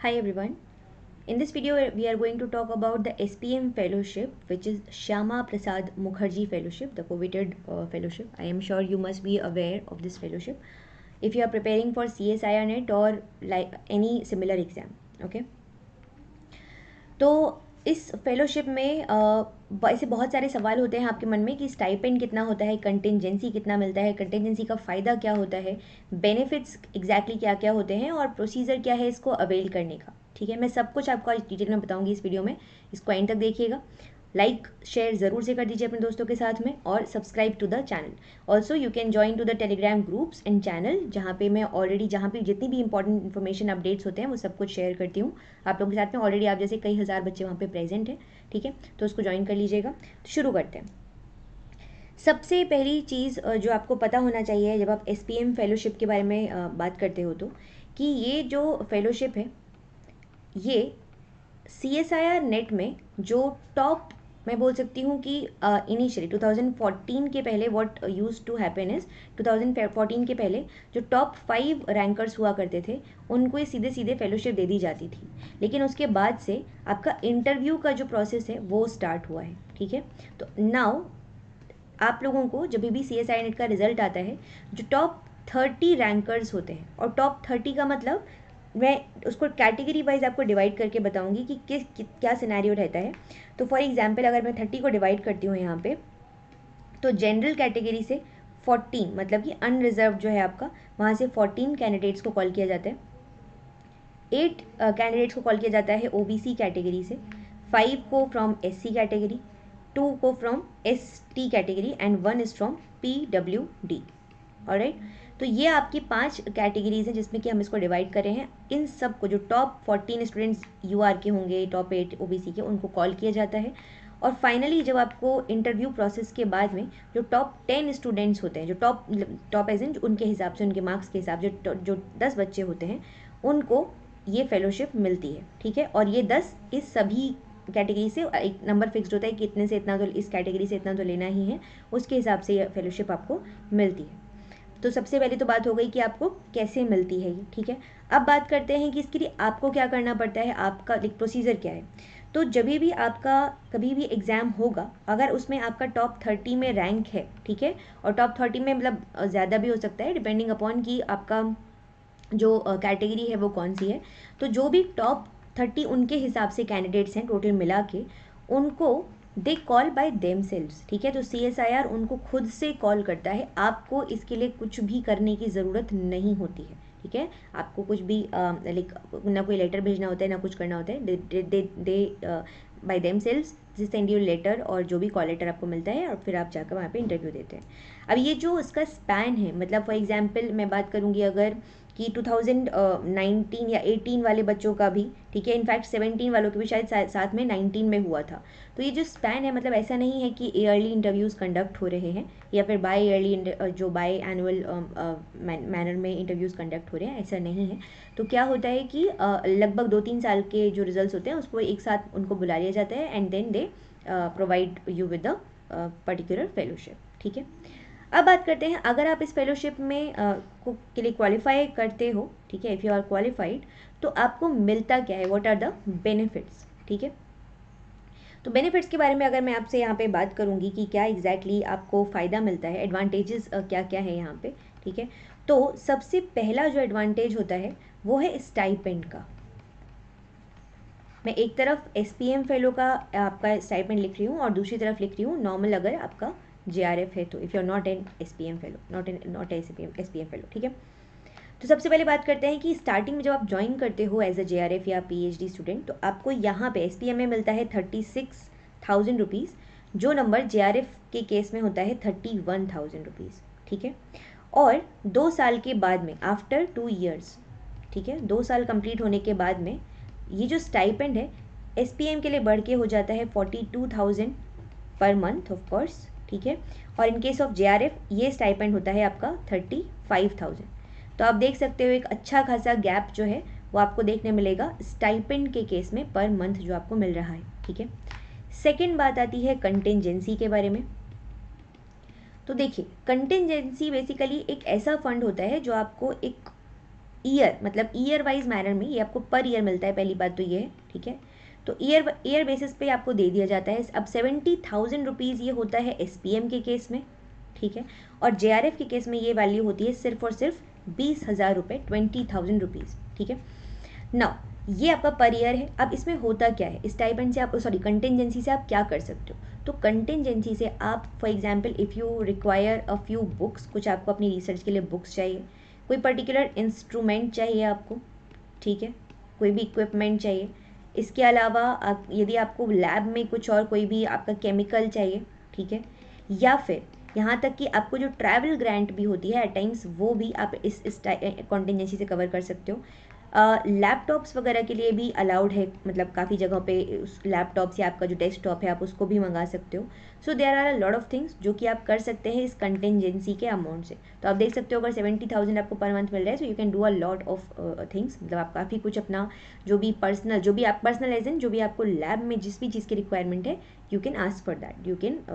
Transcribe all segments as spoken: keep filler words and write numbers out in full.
Hi everyone. In this video, we are going to talk about the S P M fellowship, which is Shyama Prasad Mukherjee fellowship, the coveted uh, fellowship. I am sure you must be aware of this fellowship if you are preparing for C S I R Net or like any similar exam. Okay. तो इस fellowship में अ, ऐसे बहुत सारे सवाल होते हैं आपके मन में कि स्टाइपेंड कितना होता है, कंटिजेंसी कितना मिलता है, कंटिजेंसी का फ़ायदा क्या होता है, बेनिफिट्स एग्जैक्टली क्या क्या होते हैं और प्रोसीजर क्या है इसको अवेल करने का। ठीक है, मैं सब कुछ आपको आज डिटेल में बताऊंगी इस वीडियो में, इसको एंड तक देखिएगा। लाइक शेयर ज़रूर से कर दीजिए अपने दोस्तों के साथ में और subscribe to the channel. Also you can join to the Telegram groups and channel, जहाँ पे मैं ऑलरेडी जहाँ पे जितनी भी इंपॉर्टेंट इन्फॉर्मेशन अपडेट्स होते हैं वो सब कुछ शेयर करती हूँ आप लोगों के साथ में। ऑलरेडी आप जैसे कई हज़ार बच्चे वहाँ पे प्रेजेंट हैं, ठीक है, तो उसको ज्वाइन कर लीजिएगा। तो शुरू करते हैं। सबसे पहली चीज़ जो आपको पता होना चाहिए जब आप एस पी एम फेलोशिप के बारे में बात करते हो तो कि ये जो फेलोशिप है ये C S I R NET में जो टॉप, मैं बोल सकती हूँ कि इनिशियली टू थाउजेंड फोर्टीन के पहले what use to happen is two thousand fourteen के पहले जो टॉप फाइव रैंकर्स हुआ करते थे उनको ये सीधे सीधे फेलोशिप दे दी जाती थी। लेकिन उसके बाद से आपका इंटरव्यू का जो प्रोसेस है वो स्टार्ट हुआ है। ठीक है, तो नाउ आप लोगों को जब भी सी एस आई नेट का रिजल्ट आता है, जो टॉप थर्टी रैंकर्स होते हैं, और टॉप थर्टी का मतलब मैं उसको कैटेगरी वाइज आपको डिवाइड करके बताऊंगी कि किस कि, क्या सिनेरियो रहता है। तो फॉर एग्जांपल अगर मैं थर्टी को डिवाइड करती हूँ यहाँ पे, तो जनरल कैटेगरी से फोर्टीन, मतलब कि अनरिजर्व जो है आपका, वहाँ से फोर्टीन कैंडिडेट्स को कॉल किया जाता है। एट कैंडिडेट्स को कॉल किया जाता है ओ बी सी कैटेगरी से, फाइव को from S C category, two को from S T category and one is from P W D. Alright, तो ये आपकी पांच कैटेगरीज हैं जिसमें कि हम इसको डिवाइड कर रहे हैं। इन सब को जो top fourteen students U R के होंगे, top eight O B C के, उनको कॉल किया जाता है। और फाइनली जब आपको इंटरव्यू प्रोसेस के बाद में जो टॉप टेन स्टूडेंट्स होते हैं, जो टॉप टॉप एज इन उनके हिसाब से, उनके मार्क्स के हिसाब से जो दस बच्चे होते हैं, उनको ये फेलोशिप मिलती है। ठीक है, और ये दस इस सभी कैटेगरी से एक नंबर फिक्स्ड होता है कि इतने से इतना तो इस कैटेगरी से इतना तो लेना ही है, उसके हिसाब से ये फेलोशिप आपको मिलती है। तो सबसे पहले तो बात हो गई कि आपको कैसे मिलती है ये। ठीक है, अब बात करते हैं कि इसके लिए आपको क्या करना पड़ता है, आपका एक प्रोसीजर क्या है। तो जब भी आपका कभी भी एग्ज़ाम होगा, अगर उसमें आपका टॉप थर्टी में रैंक है, ठीक है, और टॉप थर्टी में मतलब ज़्यादा भी हो सकता है डिपेंडिंग अपॉन कि आपका जो कैटेगरी है वो कौन सी है, तो जो भी टॉप थर्टी उनके हिसाब से कैंडिडेट्स हैं टोटल मिला के, उनको they call by themselves. ठीक है, तो सी एस आई आर उनको खुद से कॉल करता है, आपको इसके लिए कुछ भी करने की ज़रूरत नहीं होती है। ठीक है, आपको कुछ भी लाइक ना कोई लेटर भेजना होता है ना कुछ करना होता है, they they they by themselves send you letter, और जो भी कॉल लेटर आपको मिलता है और फिर आप जाकर वहाँ पे इंटरव्यू देते हैं। अब ये जो इसका स्पैन है, मतलब फॉर एग्जांपल मैं बात करूँगी अगर कि टू थाउजेंड नाइनटीन या एटीन वाले बच्चों का भी, ठीक है, इनफैक्ट सेवनटीन वालों के भी शायद सा, साथ में नाइनटीन में हुआ था। तो ये जो स्पैन है, मतलब ऐसा नहीं है कि ईयरली इंटरव्यूज़ कंडक्ट हो रहे हैं या फिर बाय ईयरली जो बाय एनुअल मैनर में इंटरव्यूज़ कंडक्ट हो रहे हैं, ऐसा नहीं है। तो क्या होता है कि uh, लगभग दो तीन साल के जो रिजल्ट्स होते हैं उसको एक साथ उनको बुला लिया जाता है and then they provide you with the particular fellowship. ठीक है, अब बात करते हैं अगर आप इस फेलोशिप में uh, को के लिए क्वालिफाई करते हो, ठीक है, इफ़ यू आर क्वालिफाइड, तो आपको मिलता क्या है, व्हाट आर द बेनिफिट्स। ठीक है, तो बेनिफिट्स के बारे में अगर मैं आपसे यहाँ पे बात करूँगी कि क्या एग्जैक्टली exactly आपको फ़ायदा मिलता है, एडवांटेजेस uh, क्या क्या है यहाँ पे। ठीक है, तो सबसे पहला जो एडवांटेज होता है वो है स्टाइपेंड का। मैं एक तरफ एस पी एम फेलो का आपका स्टाइपेंड लिख रही हूँ और दूसरी तरफ लिख रही हूँ नॉर्मल अगर आपका जे आर एफ है तो, if you are not N S P M fellow, not N not S P M S P M fellow. ठीक है, तो सबसे पहले बात करते हैं कि स्टार्टिंग में जब आप ज्वाइन करते हो as a J R F या पी एच डी स्टूडेंट, तो आपको यहाँ पे एस पी एम में मिलता है थर्टी सिक्स थाउजेंड रुपीज़, जो नंबर जे आर एफ के केस में होता है थर्टी वन थाउजेंड रुपीज़। ठीक है, और दो साल के बाद में, आफ्टर टू ईयर्स, ठीक है, दो साल कंप्लीट होने के बाद में ये जो स्टाइपेंड है एस पी एम के लिए बढ़ के हो जाता है फोर्टी टू थाउजेंड पर मंथ ऑफ कोर्स। ठीक है, और in case of J R F ये स्टाइपेंड होता है आपका थर्टी फाइव थाउजेंड। तो आप देख सकते हो एक अच्छा खासा गैप जो है वो आपको देखने मिलेगा स्टाइपेंड के केस में पर मंथ जो आपको मिल रहा है। ठीक है, सेकेंड बात आती है कंटिजेंसी के बारे में। तो देखिए, कंटिजेंसी बेसिकली एक ऐसा फंड होता है जो आपको एक ईयर मतलब ईयर वाइज मैनर में, ये आपको पर ईयर मिलता है, पहली बात तो ये है, ठीक है। तो ईयर ईयर बेसिस पे आपको दे दिया जाता है। अब सेवेंटी थाउजेंड रुपीज़ ये होता है एस पी एम के केस में, ठीक है। और जे आर एफ के केस में ये वैल्यू होती है सिर्फ और सिर्फ बीस हज़ार रुपये, ट्वेंटी थाउजेंड रुपीज़, ठीक है। नाउ ये आपका पर ईयर है। अब इसमें होता क्या है, स्टाइपेंड से आप, सॉरी कंटिजेंसी से आप क्या कर सकते हो। तो कंटिजेंसी से आप for example if you require a few books, कुछ आपको अपनी रिसर्च के लिए बुक्स चाहिए, कोई पर्टिकुलर इंस्ट्रूमेंट चाहिए आपको, ठीक है, कोई भी इक्विपमेंट चाहिए, इसके अलावा आप, यदि आपको लैब में कुछ और कोई भी आपका केमिकल चाहिए, ठीक है, या फिर यहाँ तक कि आपको जो ट्रैवल ग्रांट भी होती है एट टाइम्स, वो भी आप इस इस कॉन्टिजेंसी से कवर कर सकते हो। लैपटॉप्स वगैरह के लिए भी अलाउड है, मतलब काफ़ी जगहों पे उस लैपटॉप से आपका जो डेस्कटॉप है आप उसको भी मंगा सकते हो। So there are a lot of things जो कि आप कर सकते हैं इस कंटिजेंसी के अमाउंट से। तो आप देख सकते हो अगर सेवेंटी थाउजेंड आपको पर मंथ मिल रहा है, so you can do a lot of things, मतलब आप काफ़ी कुछ अपना जो भी पर्सनल, जो भी आप पर्सनल एज इन जो भी आपको लैब में जिस भी चीज़ की रिक्वायरमेंट है, you can ask for that, you can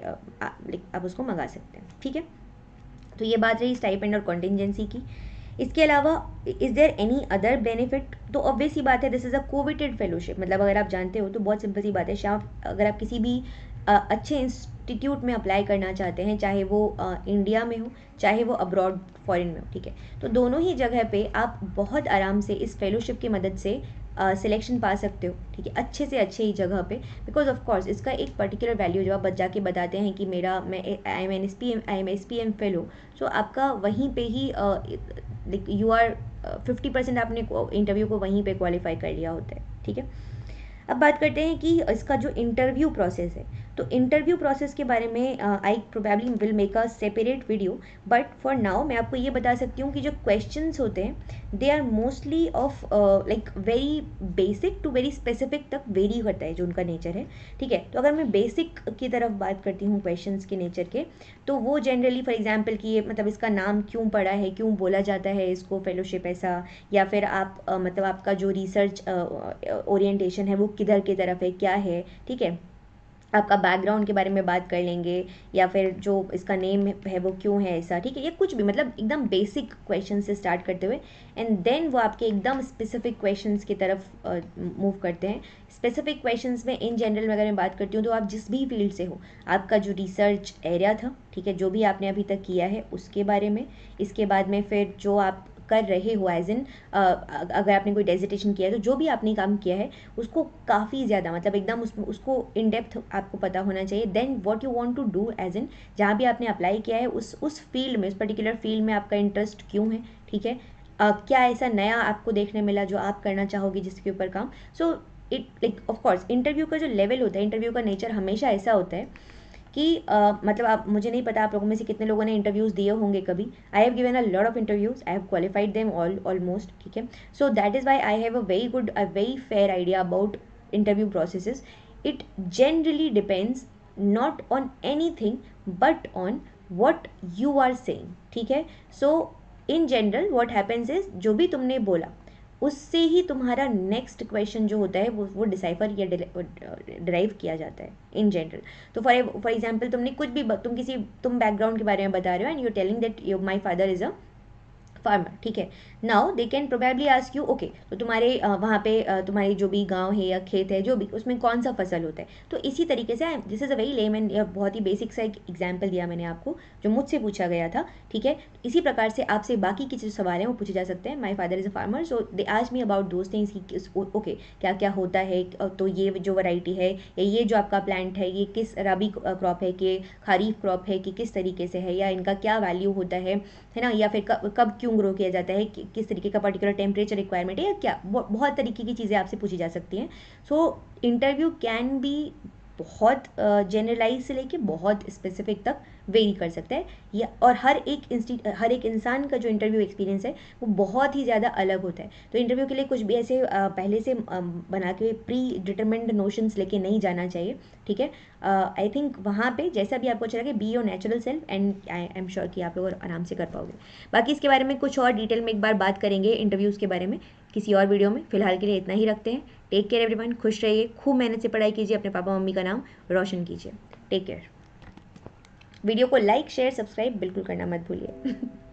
आप उसको मंगा सकते हैं, ठीक है। तो ये बात रही स्टाइपेंड और कॉन्टिजेंसी की। इसके अलावा is there any other benefit, तो ऑब्वियस ही बात है this is a coveted fellowship, मतलब अगर आप जानते हो तो बहुत सिंपल सी बात है, शायद अगर आप किसी भी uh, अच्छे इंस्टीट्यूट में अप्लाई करना चाहते हैं, चाहे वो uh, इंडिया में हो चाहे वो अब्रॉड फॉरेन में हो, ठीक है, तो दोनों ही जगह पे आप बहुत आराम से इस फेलोशिप की मदद से सिलेक्शन uh, पा सकते हो, ठीक है, अच्छे से अच्छे ही जगह पे। बिकॉज ऑफ कोर्स इसका एक पर्टिकुलर वैल्यू जब आप जाके बताते हैं कि मेरा मैं I am N S P M I am S P M fellow, so आपका वहीं पे ही like you are fifty percent आपने इंटरव्यू को वहीं पे क्वालिफाई कर लिया होता है, ठीक है। अब बात करते हैं कि इसका जो इंटरव्यू प्रोसेस है, तो इंटरव्यू प्रोसेस के बारे में I probably will make a separate video, but for now मैं आपको ये बता सकती हूँ कि जो क्वेश्चंस होते हैं they are mostly of like very basic to very specific तक वेरी करता है जो उनका नेचर है, ठीक है। तो अगर मैं बेसिक की तरफ बात करती हूँ क्वेश्चंस के नेचर के, तो वो जनरली फॉर एग्जांपल कि ये मतलब इसका नाम क्यों पड़ा है, क्यों बोला जाता है इसको फेलोशिप ऐसा, या फिर आप uh, मतलब आपका जो रिसर्च ओरिएंटेशन है वो किधर की तरफ है, क्या है, ठीक है, आपका बैकग्राउंड के बारे में बात कर लेंगे, या फिर जो इसका नेम है वो क्यों है ऐसा, ठीक है, ये कुछ भी मतलब एकदम बेसिक क्वेश्चन से स्टार्ट करते हुए एंड देन वो आपके एकदम स्पेसिफिक क्वेश्चंस की तरफ मूव uh, करते हैं। स्पेसिफिक क्वेश्चंस में इन जनरल में अगर मैं बात करती हूँ तो आप जिस भी फील्ड से हो, आपका जो रिसर्च एरिया था, ठीक है, जो भी आपने अभी तक किया है उसके बारे में, इसके बाद में फिर जो आप कर रहे हो एज इन अगर आपने कोई डेजिटेशन किया है तो जो भी आपने काम किया है उसको काफ़ी ज़्यादा मतलब एकदम उस, उसको इन डेप्थ आपको पता होना चाहिए। Then what you want to do as in जहाँ भी आपने अप्लाई किया है उस उस फील्ड में, उस पर्टिकुलर फील्ड में आपका इंटरेस्ट क्यों है, ठीक है, uh, क्या ऐसा नया आपको देखने मिला जो आप करना चाहोगे जिसके ऊपर काम। So it like of course interview का जो लेवल होता है, इंटरव्यू का नेचर हमेशा ऐसा होता है कि uh, मतलब आप, मुझे नहीं पता आप लोगों में से कितने लोगों ने इंटरव्यूज़ दिए होंगे कभी। I have given a lot of interviews, I have qualified them all almost, ठीक है। So that is why I have a very good a very fair idea about interview processes. It generally depends not on anything but on what you are saying, ठीक है। So in general what happens is जो भी तुमने बोला उससे ही तुम्हारा next question जो होता है वो वो डिसाइफर या डिराइव किया जाता है इन जनरल। तो फॉर फॉर एग्जांपल तुमने कुछ भी तुम किसी तुम बैकग्राउंड के बारे में बता रहे हो and you telling that you my father is a farmer, ठीक है। Now they can probably ask you okay, तो तुम्हारे uh, वहाँ पे uh, तुम्हारी जो भी गांव है या खेत है जो भी उसमें कौन सा फसल होता है। तो इसी तरीके से this is a very layman, बहुत ही बेसिक सा एक एग्जाम्पल दिया मैंने आपको जो मुझसे पूछा गया था, ठीक है। इसी प्रकार से आपसे बाकी के जो सवाल हैं वो पूछे जा सकते हैं। My father is a farmer, so they ask me about those things कि ओके क्या क्या होता है, तो ये जो वैरायटी है या ये जो आपका प्लांट है ये किस रबी क्रॉप है कि खरीफ क्रॉप है कि किस तरीके से है, या इनका क्या वैल्यू होता है है ना, या फिर कब कब क्यों ग्रो किया जाता है, कि, किस तरीके का पर्टिकुलर टेम्परेचर रिक्वायरमेंट है, या क्या बहुत तरीके की चीज़ें आपसे पूछी जा सकती हैं। सो इंटरव्यू कैन बी बहुत जनरलाइज uh, से लेके बहुत स्पेसिफिक तक वेरी कर सकता है, या और हर एक इंस्टीट हर एक इंसान का जो इंटरव्यू एक्सपीरियंस है वो बहुत ही ज़्यादा अलग होता है। तो इंटरव्यू के लिए कुछ भी ऐसे uh, पहले से uh, बना के प्री डिटरमिन्ड नोशंस लेके नहीं जाना चाहिए, ठीक है। आई थिंक वहाँ पे जैसा भी आपको अच्छा लगे be your natural self and I am sure कि आप लोग आराम से कर पाओगे। बाकी इसके बारे में कुछ और डिटेल में एक बार बात करेंगे इंटरव्यूज़ के बारे में किसी और वीडियो में। फिलहाल के लिए इतना ही रखते हैं। टेक केयर एवरीवन, खुश रहिए, खूब मेहनत से पढ़ाई कीजिए, अपने पापा मम्मी का नाम रोशन कीजिए। Take care. वीडियो को लाइक शेयर सब्सक्राइब बिल्कुल करना मत भूलिए।